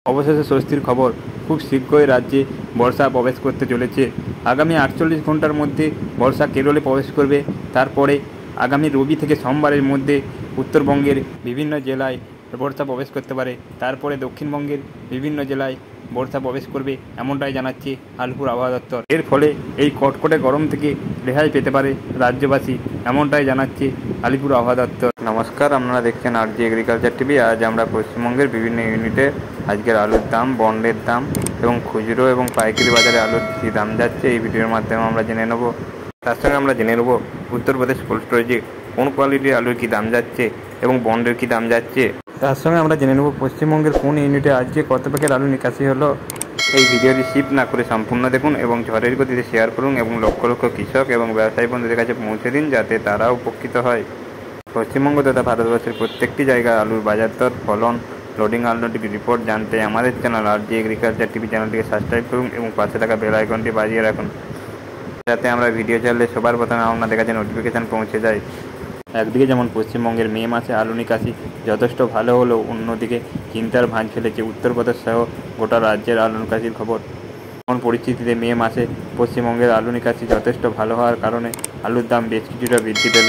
অবশেষে স্বস্তির খবর, খুব শীঘ্রই রাজ্যে বর্ষা প্রবেশ করতে চলেছে। আগামী 48 ঘন্টার মধ্যে বর্ষা কেরলে প্রবেশ করবে। তারপরে আগামী রবি থেকে সোমবারের মধ্যে উত্তরবঙ্গের বিভিন্ন জেলায় বর্ষা প্রবেশ করতে পারে। তারপরে দক্ষিণবঙ্গের বিভিন্ন জেলায় বর্ষা প্রবেশ করবে, এমনটাই জানাচ্ছে আলিপুর আবহাওয়া দপ্তর। এর ফলে এই কটকটে গরম থেকে রেহাই পেতে পারে রাজ্যবাসী, এমনটাই জানাচ্ছে আলিপুর আবহাওয়া দপ্তর। নমস্কার, আপনারা দেখছেন আরজি এগ্রিকালচার টিভি। আজ আমরা পশ্চিমবঙ্গের বিভিন্ন ইউনিটে আজকের আলুর দাম, বন্ডের দাম এবং খুচরো এবং পাইকারি বাজারে আলুর কী দাম যাচ্ছে এই ভিডিওর মাধ্যমে আমরা জেনে নেব। তার সঙ্গে আমরা জেনে নেব উত্তরপ্রদেশ কোল্ড স্টোরেজে কোন কোয়ালিটির আলুর কী দাম যাচ্ছে এবং বন্ডের কী দাম যাচ্ছে। তার সঙ্গে আমরা জেনে নেব পশ্চিমবঙ্গের কোন ইউনিটে আজকে কত প্যাকেট আলু নিকাশি হলো। এই ভিডিওটি স্কিপ না করে সম্পূর্ণ দেখুন এবং ঝড়ের গতিতে শেয়ার করুন এবং লক্ষ লক্ষ কৃষক এবং ব্যবসায়ী বন্ধুদের কাছে পৌঁছে দিন, যাতে তারাও উপকৃত হয়। পশ্চিমবঙ্গ তথা ভারতবর্ষের প্রত্যেকটি জায়গায় আলুর বাজার দর, ফলন, লোডিং আলুটির রিপোর্ট জানতে আমাদের চ্যানেল আরজি এগ্রিকালচার টিভি চ্যানেলটিকে সাবস্ক্রাইব করুন এবং পাশে থাকা বেল আইকনটি বাজিয়ে রাখুন, যাতে আমরা ভিডিও ছাড়লে সবার প্রথমে আপনাদের কাছে নোটিফিকেশান পৌঁছে যায়। একদিকে যেমন পশ্চিমবঙ্গের মে মাসে আলু নিকাশি যথেষ্ট ভালো হলেও অন্যদিকে চিন্তার ভাঁজ ফেলেছে উত্তরপ্রদেশ সহ গোটা রাজ্যের আলু নিকাশির খবর। এমন পরিস্থিতিতে মে মাসে পশ্চিমবঙ্গের আলু নিকাশি যথেষ্ট ভালো হওয়ার কারণে আলুর দাম বেশ কিছুটা বৃদ্ধি পেল।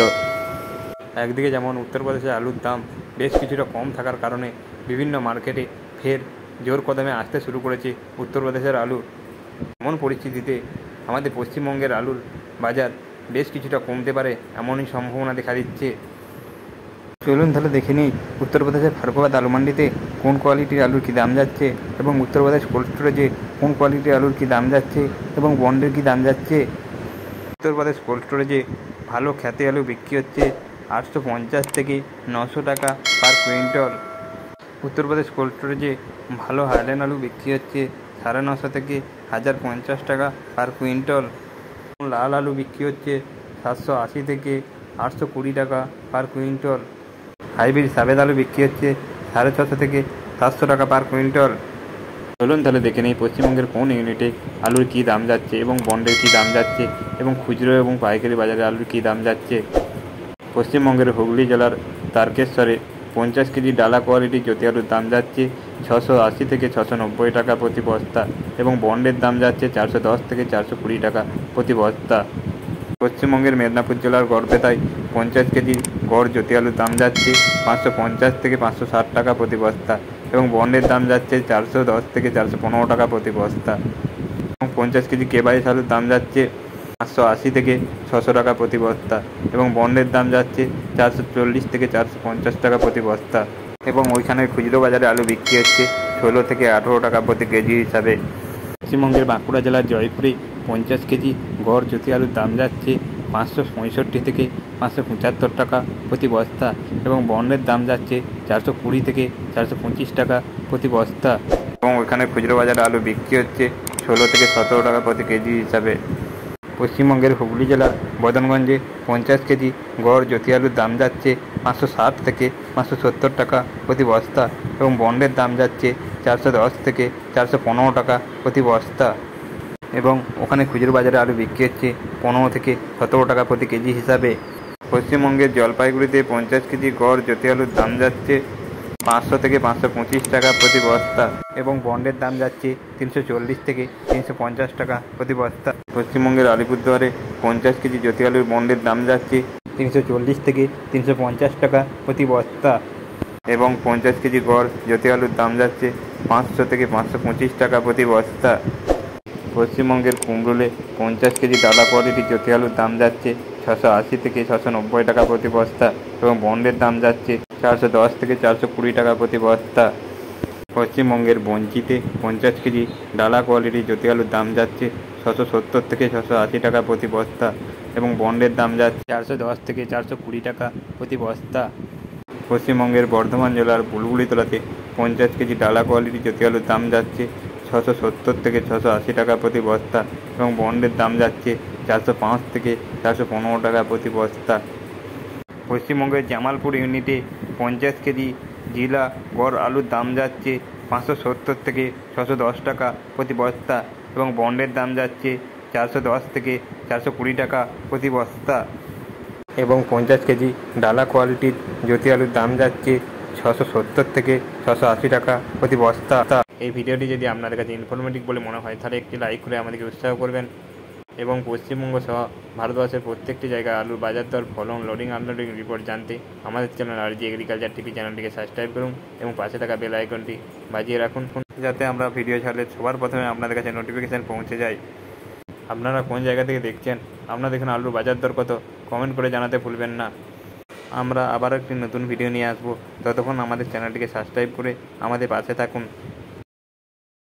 একদিকে যেমন উত্তরপ্রদেশে আলুর দাম বেশ কিছুটা কম থাকার কারণে বিভিন্ন মার্কেটে ফের জোর কদমে আসতে শুরু করেছে উত্তরপ্রদেশের আলু। এমন পরিস্থিতিতে আমাদের পশ্চিমবঙ্গের আলুর বাজার বেশ কিছুটা কমতে পারে, এমনই সম্ভাবনা দেখা দিচ্ছে। চলুন তাহলে দেখে নিই উত্তরপ্রদেশের ফারুখাবাদ আলু মান্ডিতে কোন কোয়ালিটির আলুর কী দাম যাচ্ছে এবং উত্তরপ্রদেশ কোল্ড স্টোরেজে কোন কোয়ালিটির আলুর কী দাম যাচ্ছে এবং বন্ডের কী দাম যাচ্ছে। উত্তরপ্রদেশ কোল্ড স্টোরেজে ভালো খ্যাতি আলু বিক্রি হচ্ছে 850 থেকে 900 টাকা পার কুইন্টল। উত্তরপ্রদেশ কোল্ড স্টোরেজে ভালো হাইল্যান্ড আলু বিক্রি হচ্ছে 950 থেকে 1050 টাকা পার কুইন্টল। লাল আলু বিক্রি হচ্ছে 780 থেকে 820 টাকা পার কুইন্টল। হাইব্রিড সাবেদ আলু বিক্রি হচ্ছে 650 থেকে 700 টাকা পার কুইন্টল। চলুন তাহলে দেখে নেই পশ্চিমবঙ্গের কোন ইউনিটে আলুর কী দাম যাচ্ছে এবং বন্ডের কী দাম যাচ্ছে এবং খুচরো এবং পাইকারি বাজারে আলুর কী দাম যাচ্ছে। পশ্চিমবঙ্গের হুগলি জেলার তারকেশ্বরে 50 কেজি ডালা কোয়ালিটি জ্যোতি আলুর দাম যাচ্ছে 680 থেকে 690 টাকা প্রতি বস্তা এবং বন্ডের দাম যাচ্ছে 410 থেকে 420 টাকা প্রতি বস্তা। পশ্চিমবঙ্গের মেদিনীপুর জেলার গড়বেতায় 50 কেজি গড় জ্যোতি আলুর দাম যাচ্ছে 550 থেকে 560 টাকা প্রতি বস্তা এবং বন্ডের দাম যাচ্ছে 410 থেকে 415 টাকা প্রতি বস্তা এবং 50 কেজি কেবাইশ আলুর দাম যাচ্ছে 580 থেকে 600 টাকা প্রতি বস্তা এবং বন্ডের দাম যাচ্ছে 440 থেকে 450 টাকা প্রতি বস্তা এবং ওইখানের খুচরো বাজারে আলু বিক্রি হচ্ছে 16 থেকে 18 টাকা প্রতি কেজি হিসাবে। পশ্চিমবঙ্গের বাঁকুড়া জেলার জয়পুরে 50 কেজি গড় জ্যোতি আলুর দাম যাচ্ছে 565 থেকে 575 টাকা প্রতি বস্তা এবং বন্ডের দাম যাচ্ছে 420 থেকে 425 টাকা প্রতি বস্তা এবং ওইখানে খুচরো বাজারে আলু বিক্রি হচ্ছে 16 থেকে 17 টাকা প্রতি কেজি হিসাবে। পশ্চিমবঙ্গের হুগলি জেলার বদনগঞ্জে 50 কেজি গড় জ্যোতি আলুর দাম যাচ্ছে 560 থেকে 570 টাকা প্রতি বস্তা এবং বন্ডের দাম যাচ্ছে 410 থেকে 415 টাকা প্রতি বস্তা এবং ওখানে খুচরো বাজারে আলু বিক্রি হচ্ছে 15 থেকে 17 টাকা প্রতি কেজি হিসাবে। পশ্চিমবঙ্গের জলপাইগুড়িতে 50 কেজি গড় জ্যোতি আলুর দাম যাচ্ছে 500 থেকে 525 টাকা প্রতি বস্তা এবং বন্ডের দাম যাচ্ছে 340 থেকে 350 টাকা প্রতি বস্তা। পশ্চিমবঙ্গের আলিপুরদুয়ারে 50 কেজি জ্যোতি আলুর বন্ডের দাম যাচ্ছে 340 থেকে 350 টাকা প্রতি বস্তা এবং 50 কেজি গড় জ্যোতি আলুর দাম যাচ্ছে 500 থেকে 525 টাকা প্রতি বস্তা। পশ্চিমবঙ্গের কুমরুলে 50 কেজি ডালা কোয়ালিটি জ্যোতি আলুর দাম যাচ্ছে 680 থেকে 690 টাকা প্রতি বস্তা এবং বন্ডের দাম যাচ্ছে 410 থেকে 420 টাকা প্রতি বস্তা। পশ্চিমবঙ্গের বঞ্চিতে 50 কেজি ডালা কোয়ালিটি জ্যোতি আলুর দাম যাচ্ছে 670 থেকে 680 টাকা প্রতি বস্তা এবং বন্ডের দাম যাচ্ছে 410 থেকে 420 টাকা প্রতি বস্তা। পশ্চিমবঙ্গের বর্ধমান জেলার বুলবুলিতলাতে 50 কেজি ডালা কোয়ালিটি জ্যোতি আলুর দাম যাচ্ছে 670 থেকে 680 টাকা প্রতি বস্তা এবং বন্ডের দাম যাচ্ছে 405 থেকে 415 টাকা প্রতি বস্তা। পশ্চিমবঙ্গের জামালপুর ইউনিটে 50 কেজি জিলা গড় আলুর দাম যাচ্ছে 570 থেকে 610 টাকা প্রতি বস্তা এবং বন্ডের দাম যাচ্ছে 410 থেকে 420 টাকা প্রতি বস্তা এবং 50 কেজি ডালা কোয়ালিটির জ্যোতি আলুর দাম যাচ্ছে 670 থেকে 680 টাকা প্রতি বস্তা। এই ভিডিওটি যদি আপনাদের কাছে ইনফরমেটিভ বলে মনে হয় তাহলে একটি লাইক করে আমাদেরকে উৎসাহ করবেন এবং পশ্চিমবঙ্গ সহ ভারতবর্ষের প্রত্যেকটি জায়গায় আলুর বাজার দর, ফলন, লোডিং আনলোডিং রিপোর্ট জানতে আমাদের চ্যানেল RG এগ্রিকালচার টিভি চ্যানেলটিকে সাবস্ক্রাইব করুন এবং পাশে থাকা বেল আইকনটি বাজিয়ে রাখুন যাতে আমরা ভিডিও ছাড়লে সবার প্রথমে আপনাদের কাছে নোটিফিকেশান পৌঁছে যায়। আপনারা কোন জায়গা থেকে দেখছেন, আপনাদের এখানে আলুর বাজার দর কত, কমেন্ট করে জানাতে ভুলবেন না। আমরা আবার একটি নতুন ভিডিও নিয়ে আসবো, ততক্ষণ আমাদের চ্যানেলটিকে সাবস্ক্রাইব করে আমাদের পাশে থাকুন।